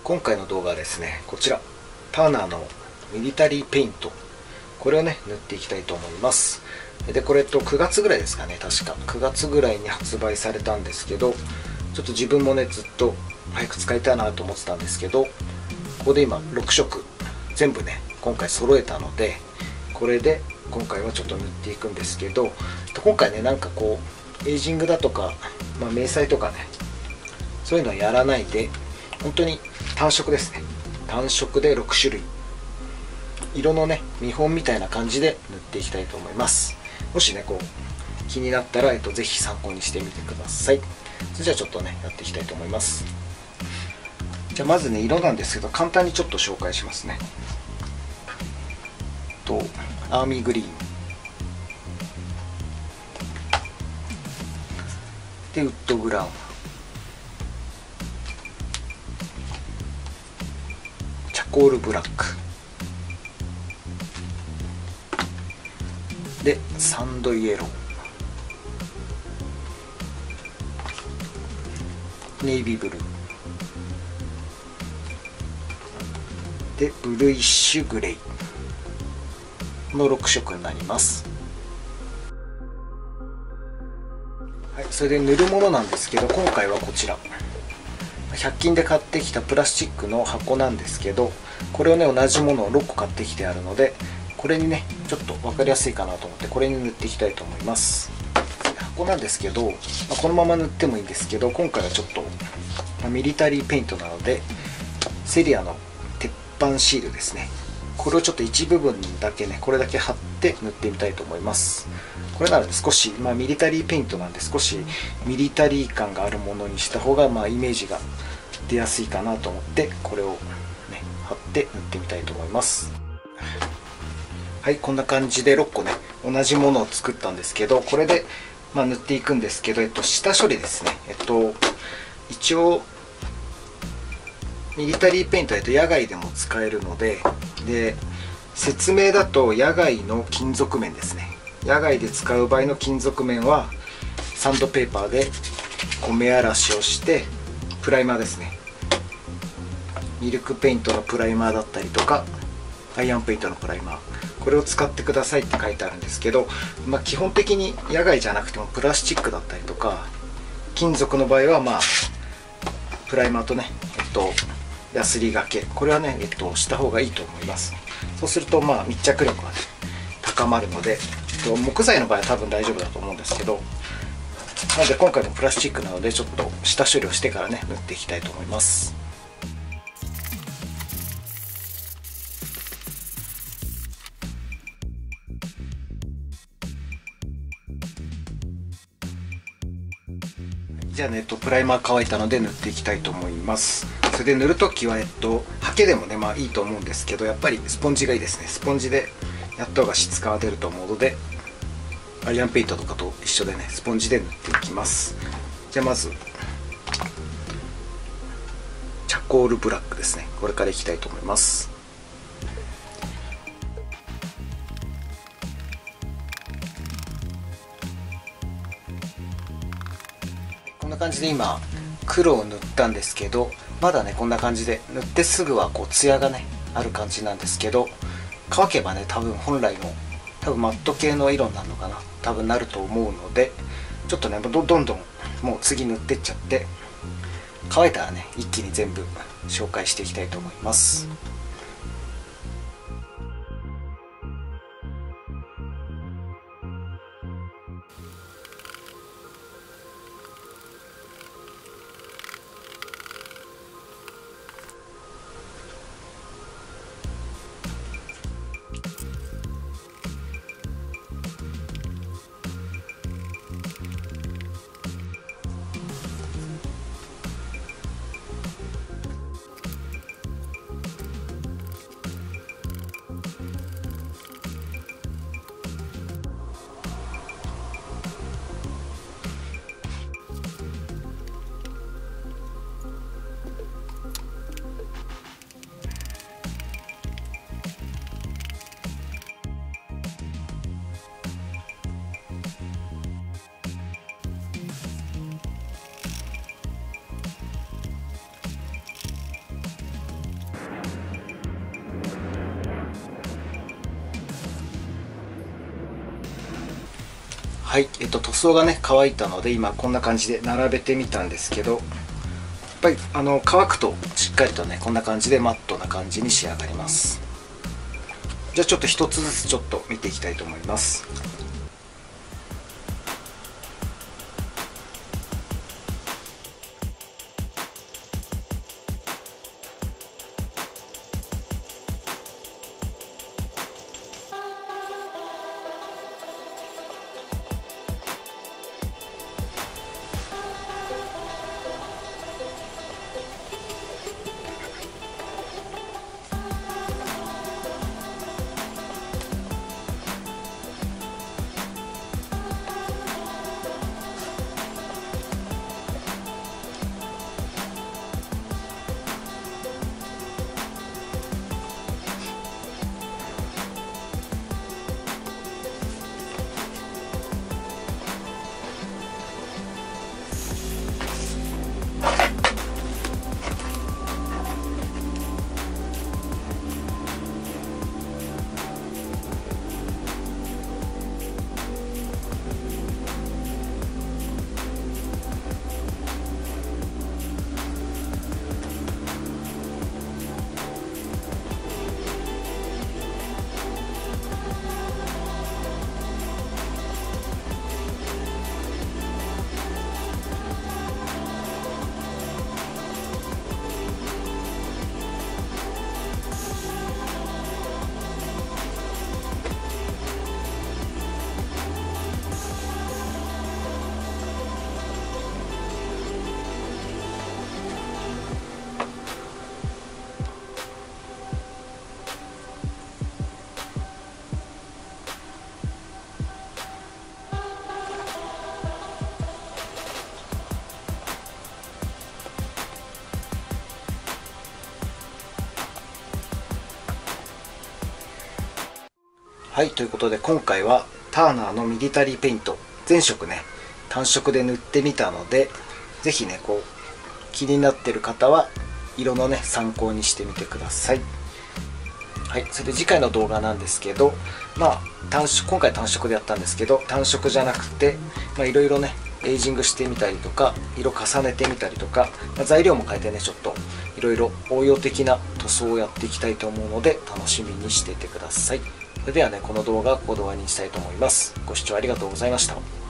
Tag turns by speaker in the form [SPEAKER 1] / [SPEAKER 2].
[SPEAKER 1] 今回の動画はですね、こちらターナーのミリタリーペイント、これをね塗っていきたいと思います。でこれ9月ぐらいですかね、確か9月ぐらいに発売されたんですけど、ちょっと自分もねずっと早く使いたいなと思ってたんですけど、ここで今6色全部ね今回揃えたので、これで今回はちょっと塗っていくんですけど、今回ねなんかこうエイジングだとか、迷彩とかねそういうのはやらないで、本当に単色ですね。単色で6種類色のね見本みたいな感じで塗っていきたいと思います。もしねこう気になったら、ぜひ参考にしてみてください。それじゃあちょっとねやっていきたいと思います。じゃあまずね色なんですけど、簡単にちょっと紹介しますね。アーミーグリーンで、ウッドブラウン、チャコールブラックで、サンドイエロー、ネイビーブルーで、ブルイッシュグレイの6色になります。はい、それで塗るものなんですけど、今回はこちら100均で買ってきたプラスチックの箱なんですけど、これをね同じものを6個買ってきてあるので、これにねちょっと分かりやすいかなと思ってこれに塗っていきたいと思います。箱なんですけど、このまま塗ってもいいんですけど、今回はちょっとミリタリーペイントなので、セリアの鉄板シールですね、これをちょっと一部分だけねこれだけ貼って塗ってみたいと思います。これなので少し、ミリタリーペイントなんで少しミリタリー感があるものにした方がイメージが出やすいかなと思って、これをね貼って塗ってみたいと思います。はい、こんな感じで6個ね同じものを作ったんですけど、これで塗っていくんですけど、下処理ですね。一応ミリタリーペイントは野外でも使えるので、説明だと野外の金属面ですね。野外で使う場合の金属面はサンドペーパーで目荒らしをして、プライマーですね、ミルクペイントのプライマーだったりとかアイアンペイントのプライマー、これを使ってくださいって書いてあるんですけど、基本的に野外じゃなくてもプラスチックだったりとか金属の場合はプライマーとねヤスリがけ、これはねした方がいいと思います。そうすると密着力が、ね、高まるので、木材の場合は多分大丈夫だと思うんですけど、なので今回もプラスチックなのでちょっと下処理をしてからね塗っていきたいと思います。じゃあねプライマー乾いたので塗っていきたいと思います。それで塗るときはハケでもねいいと思うんですけど、やっぱりスポンジがいいですね。スポンジでやった方が質感が出ると思うので、アイアンペイントとかと一緒でねスポンジで塗っていきます。じゃあまずチャコールブラックですね、これからいきたいと思います。こんな感じで今黒を塗ったんですけど、まだねこんな感じで塗ってすぐはツヤがねある感じなんですけど、乾けばね多分本来のマット系の色になるのかな、多分なると思うので、ちょっとねどんどんもう次塗ってっちゃって、乾いたらね一気に全部紹介していきたいと思います。 はい、塗装がね乾いたので今こんな感じで並べてみたんですけど、やっぱり乾くとしっかりとねこんな感じでマットな感じに仕上がります。じゃあちょっと一つずつちょっと見ていきたいと思います。はい、ということで今回はターナーのミリタリーペイント全色ね単色で塗ってみたので、是非ねこう気になってる方は色のね参考にしてみてください。はい、それで次回の動画なんですけど、今回単色でやったんですけど、単色じゃなくていろいろねエイジングしてみたりとか色重ねてみたりとか、材料も変えてねちょっといろいろ応用的な塗装をやっていきたいと思うので楽しみにしていてください。それではねこの動画はここで終わりにしたいと思います。ご視聴ありがとうございました。